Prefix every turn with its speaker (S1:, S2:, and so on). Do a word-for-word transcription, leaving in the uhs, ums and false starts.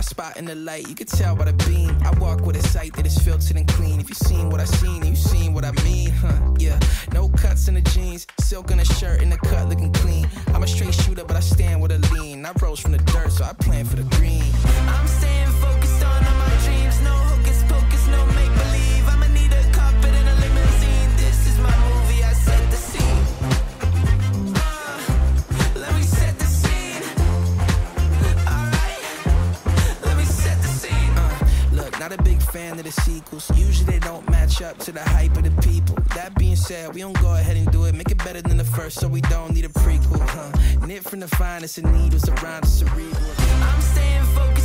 S1: spot in the light, you can tell by the beam. I walk with a sight that is filtered and clean. If you seen what I seen, you seen what I mean, huh? Yeah, no cuts in the jeans, silk in the shirt, and the cut looking clean. I'm a straight shooter, but I stand with a lean. I rose from the dirt, so I plan for the green. I'm staying focused on all my dreams. No hocus pocus, no make believe. I'ma need a carpet and a limousine. This is my movie, I set the scene. Uh, let me set the scene. Alright, let me set the scene. Uh, look, not a big fan of the sequels. Usually they don't match up to the hype of the people. That being said, we don't go ahead and do it. Make it better than the first, so we don't need a prequel, huh? Knit from the finest of needles around the cerebral. I'm staying focused